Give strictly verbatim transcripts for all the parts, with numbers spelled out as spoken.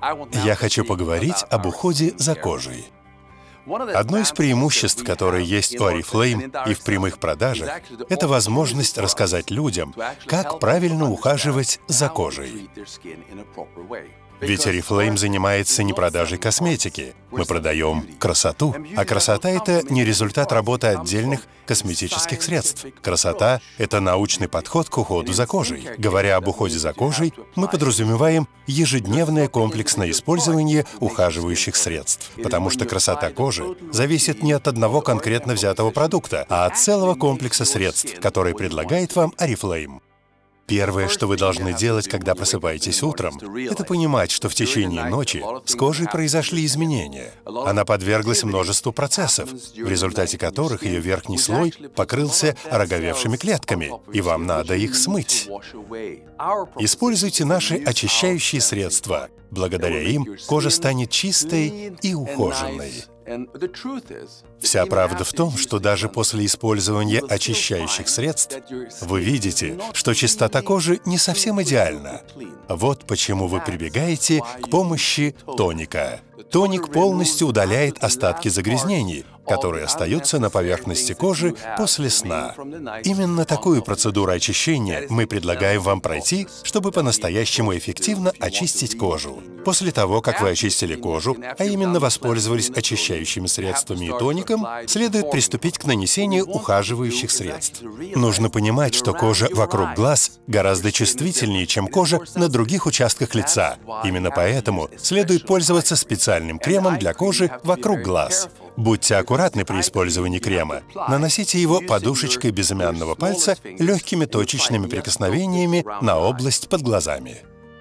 Я хочу поговорить об уходе за кожей. Одно из преимуществ, которые есть у Oriflame и в прямых продажах, это возможность рассказать людям, как правильно ухаживать за кожей. Ведь Oriflame занимается не продажей косметики. Мы продаем красоту. А красота — это не результат работы отдельных косметических средств. Красота — это научный подход к уходу за кожей. Говоря об уходе за кожей, мы подразумеваем ежедневное комплексное использование ухаживающих средств. Потому что красота кожи зависит не от одного конкретно взятого продукта, а от целого комплекса средств, которые предлагает вам Oriflame. Первое, что вы должны делать, когда просыпаетесь утром, это понимать, что в течение ночи с кожей произошли изменения. Она подверглась множеству процессов, в результате которых ее верхний слой покрылся ороговевшими клетками, и вам надо их смыть. Используйте наши очищающие средства. Благодаря им кожа станет чистой и ухоженной. Вся правда в том, что даже после использования очищающих средств вы видите, что чистота кожи не совсем идеальна. Вот почему вы прибегаете к помощи тоника. Тоник полностью удаляет остатки загрязнений, которые остаются на поверхности кожи после сна. Именно такую процедуру очищения мы предлагаем вам пройти, чтобы по-настоящему эффективно очистить кожу. После того, как вы очистили кожу, а именно воспользовались очищающими средствами и тоником, следует приступить к нанесению ухаживающих средств. Нужно понимать, что кожа вокруг глаз гораздо чувствительнее, чем кожа на других участках лица. Именно поэтому следует пользоваться специальным кремом для кожи вокруг глаз. Будьте аккуратны при использовании крема. Наносите его подушечкой безымянного пальца легкими точечными прикосновениями на область под глазами.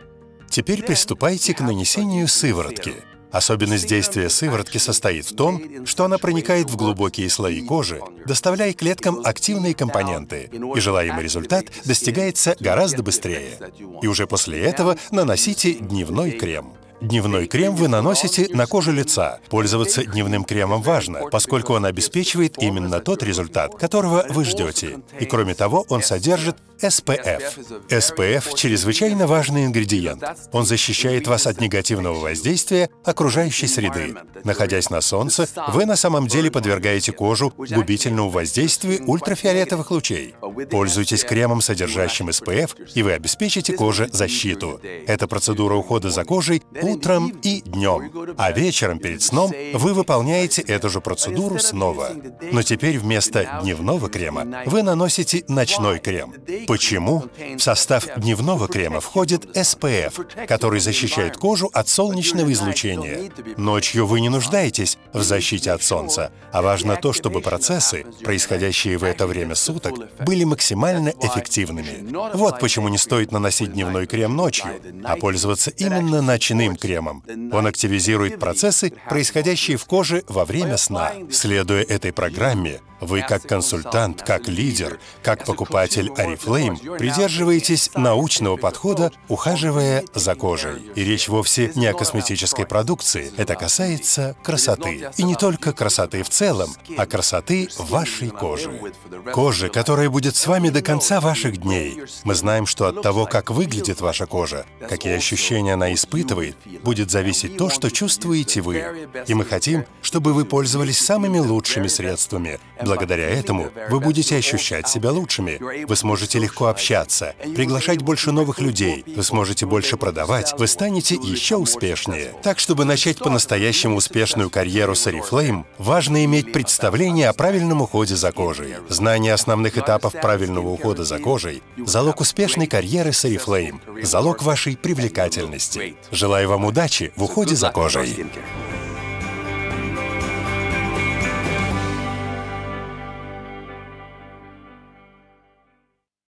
Теперь приступайте к нанесению сыворотки. Особенность действия сыворотки состоит в том, что она проникает в глубокие слои кожи, доставляя клеткам активные компоненты, и желаемый результат достигается гораздо быстрее. И уже после этого наносите дневной крем. Дневной крем вы наносите на кожу лица. Пользоваться дневным кремом важно, поскольку он обеспечивает именно тот результат, которого вы ждете. И кроме того, он содержит эс пэ эф. эс пэ эф — чрезвычайно важный ингредиент. Он защищает вас от негативного воздействия окружающей среды. Находясь на солнце, вы на самом деле подвергаете кожу губительному воздействию ультрафиолетовых лучей. Пользуйтесь кремом, содержащим эс пэ эф, и вы обеспечите коже защиту. Это процедура ухода за кожей утром и днем, а вечером перед сном вы выполняете эту же процедуру снова. Но теперь вместо дневного крема вы наносите ночной крем. Почему? В состав дневного крема входит эс пэ эф, который защищает кожу от солнечного излучения. Ночью вы не нуждаетесь в защите от солнца, а важно то, чтобы процессы, происходящие в это время суток, были максимально эффективными. Вот почему не стоит наносить дневной крем ночью, а пользоваться именно ночным кремом. Он активизирует процессы, происходящие в коже во время сна. Следуя этой программе, вы как консультант, как лидер, как покупатель Oriflame придерживаетесь научного подхода, ухаживая за кожей. И речь вовсе не о косметической продукции. Это касается красоты. И не только красоты в целом, а красоты вашей кожи. Кожи, которая будет с вами до конца ваших дней. Мы знаем, что от того, как выглядит ваша кожа, какие ощущения она испытывает, будет зависеть то, что чувствуете вы. И мы хотим, чтобы вы пользовались самыми лучшими средствами. Благодаря этому вы будете ощущать себя лучшими. Вы сможете легко общаться, приглашать больше новых людей, вы сможете больше продавать, вы станете еще успешнее. Так, чтобы начать по-настоящему успешную карьеру с Oriflame, важно иметь представление о правильном уходе за кожей. Знание основных этапов правильного ухода за кожей – залог успешной карьеры с Oriflame, залог вашей привлекательности. Желаю вам удачи в уходе за кожей.